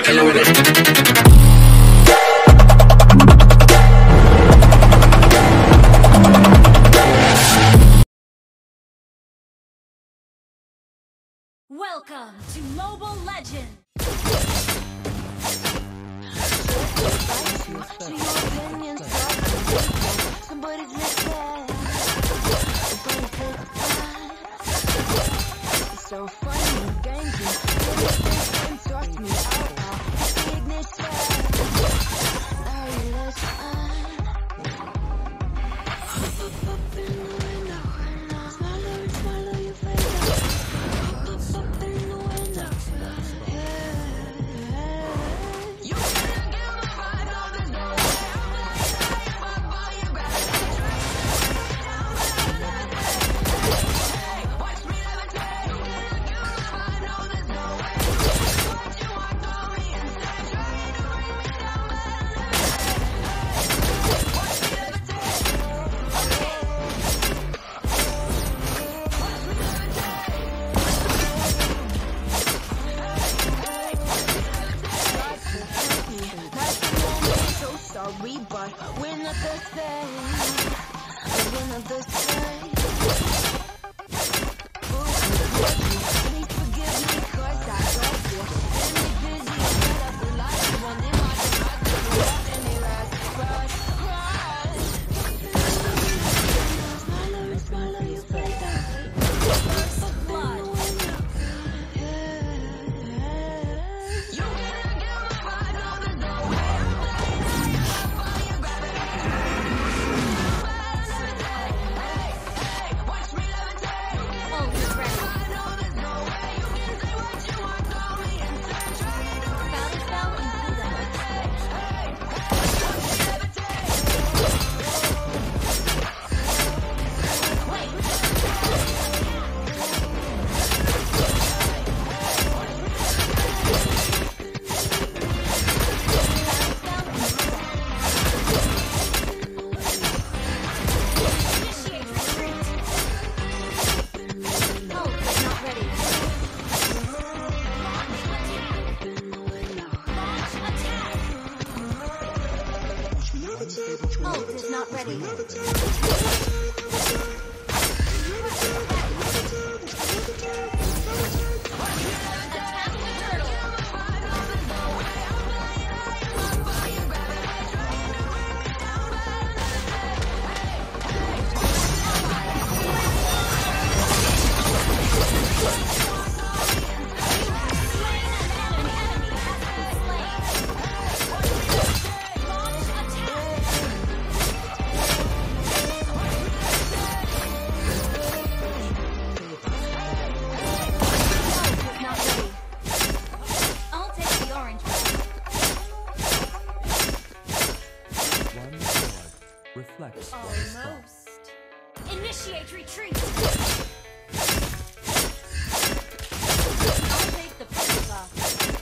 killer with it. Welcome to Mobile Legends! Somebody's listening. It's so funny, dangerous. Talk to me out loud. Ignition. Now you listen. Up in the window. Smile, your face. Up in the window. You can't get my vibe, no, there's no sorry, but we're not the same. We're not the same. Please forgive me, 'cause I don't feel any busy. But I feel like you want in my heart. And they last crush. Smile, your face. First blood! You can't get my vibe, no, there's no way. Ult is not ready. Reflects. Almost. Initiate retreat! I'll take the purple buff.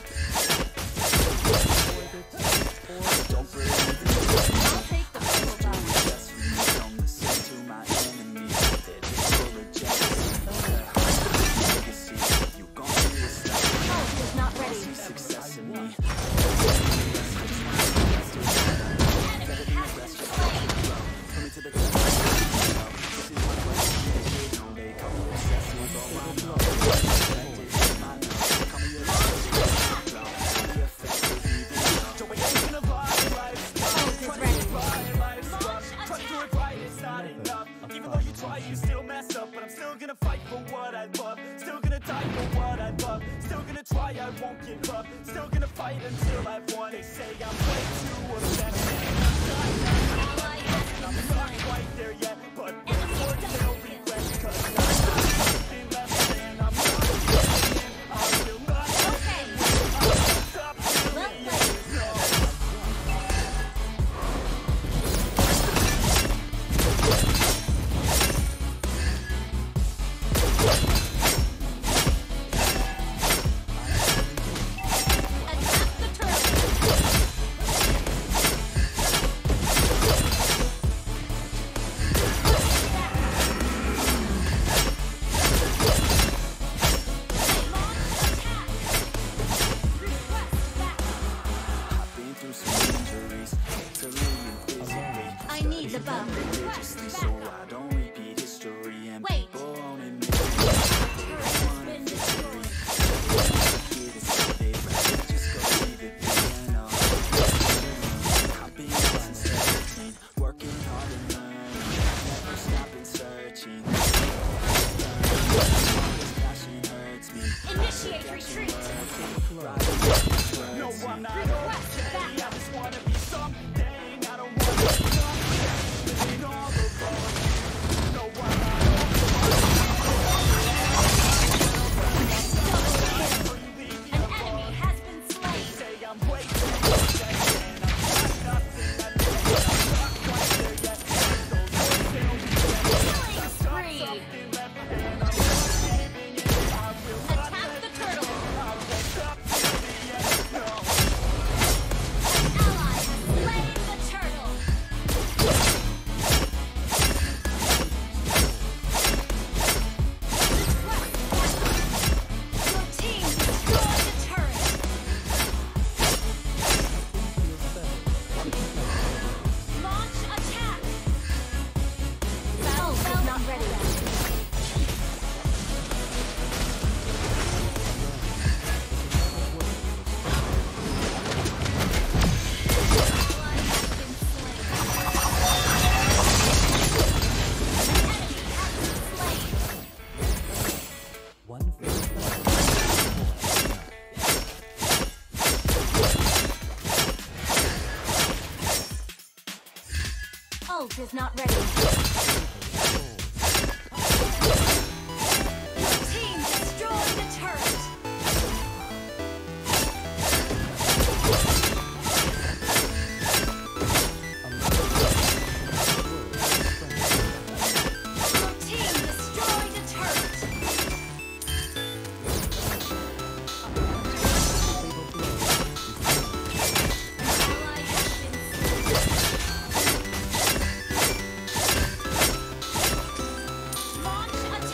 Don't break. I'll take the purple buff. Don't listen to my enemies. They're just full of jealousy. Legacy, you gon' be a star. Ult is not ready. See success in me. To the top. This is my question. No, they call me obsessed with all I know. My love, call me obsessed. Call me effective. So we ain't gonna buy life. Ult is ready. Try to do it right, it's not enough. Even though you try, you still mess up. But I'm still gonna fight for what I love. Still gonna die for what I love. Still gonna try, I won't give up. Still gonna fight until I've won. They say I'm way too obsessed. I'm not quite there yet, but there's no regrets, 'cause I've nothing left and I'm not giving in. I will not stop feeling Attack the turtle! Items above. religiously, so I don't repeat history. And Wait. people won't admit it. Turret has been destroyed. Get it, so they rather just go leave it be. And I've been since 17, working hard and learning, never stopping searching. This passion hurts me. Initiate retreat. No, I'm not Request okay. I backup. just wanna be something. I don't wanna be something. Living all alone. No, I'm not An enemy has been slain. say I'm way too much and I'm not nothing. I know that I'm not quite there yet. Those words, they don't mean that. Killing spree. Something left and I'm not giving it. I will not Attack the turtle. I won't stop till the end. No. An ally has slain the turtle. Your team destroyed the turret. Launch attack. Battle is not ready. Ally has been slain. Enemy has been slain. Ult is not ready. Your team destroyed the turret. Your team destroyed the turret. Ally has been slain. Launch attack.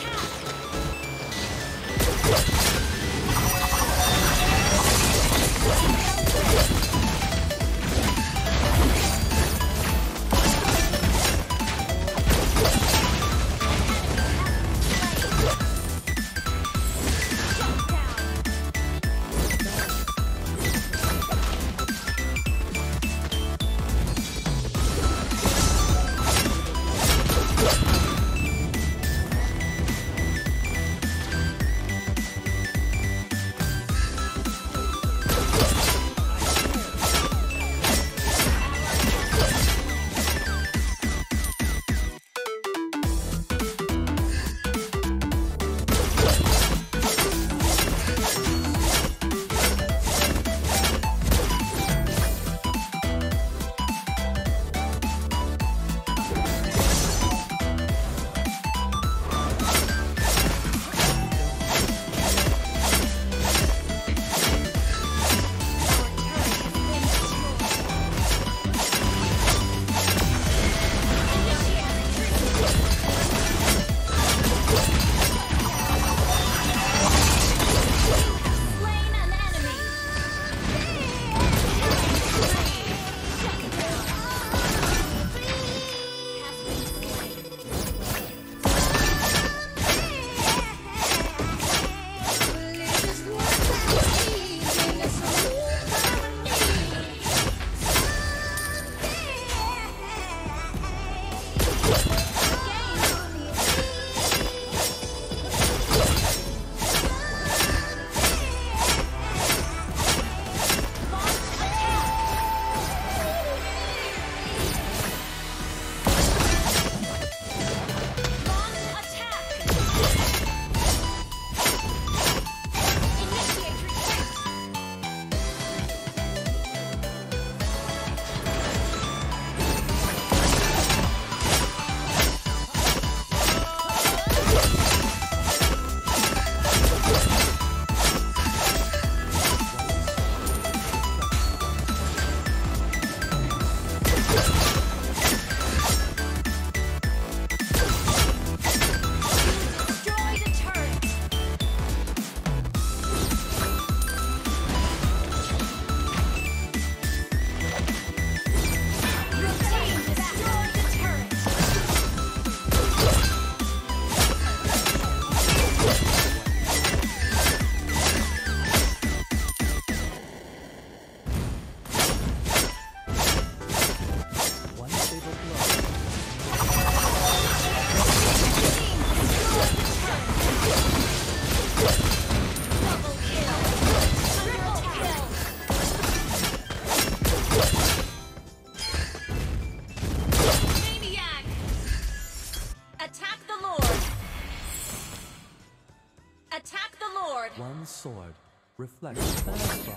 One sword reflects satisfied.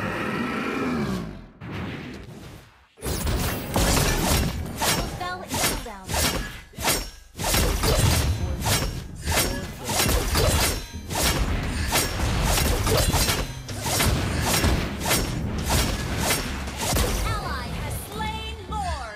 Battle spell is cooldown. Ally has slain Lord.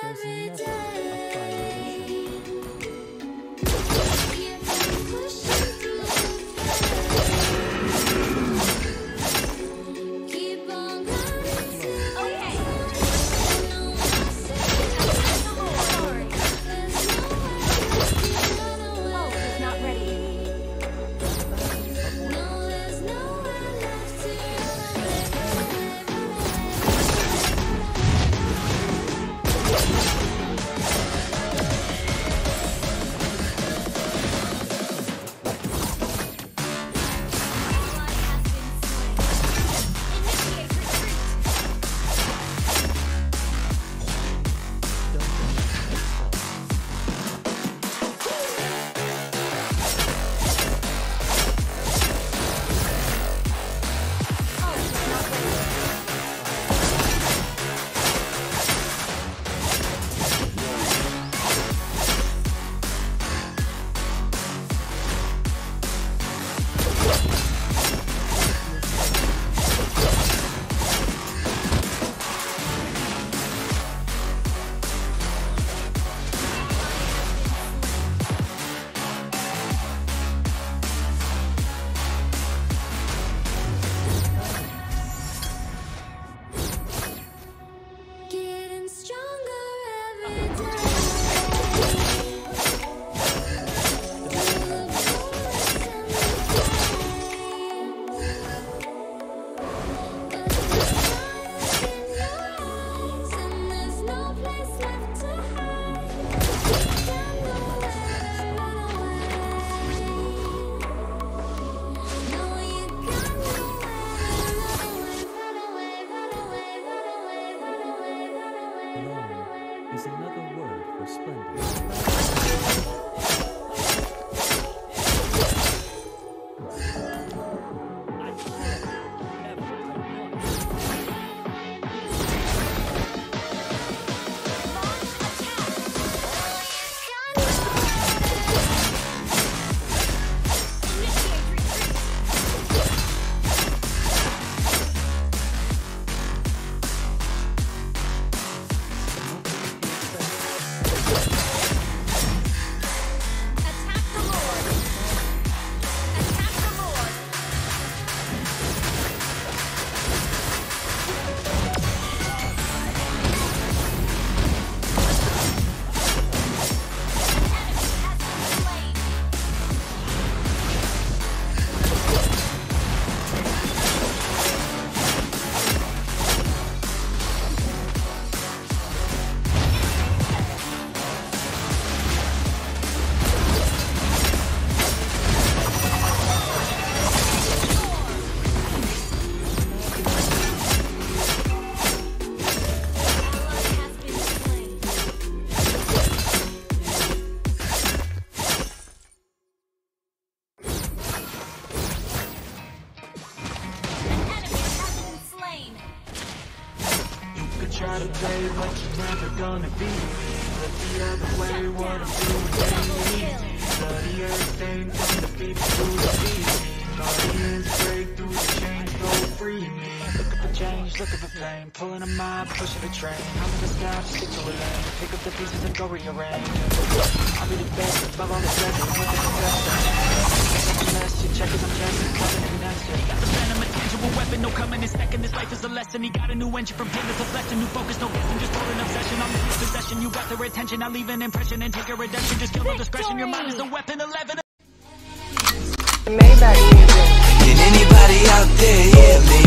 There's never a final issue. Is another word for splendid. Try to play what you're never gonna be. Look the other way, what I'm doing ain't easy. Bloody everything from the people to the sea. Guardians break through the chains, go free me. Looking for change, looking for flame. Pulling a mob, pushing a train. I'm in the sky, stick to a lane. Pick up the pieces and go rearrange. I'll be the best above all the rest. Look at the best. You check it, I'm chasing, coming in answer. Got the venom, a tangible weapon, no coming in second. This life is a lesson. He got a new engine from pain, it's a lesson. New focus, no guessing, just for an obsession. I'm in his possession, you got their attention. I'll leave an impression and take a redemption. Just kill no discretion, your mind is the weapon. 11. Can anybody out there hear me?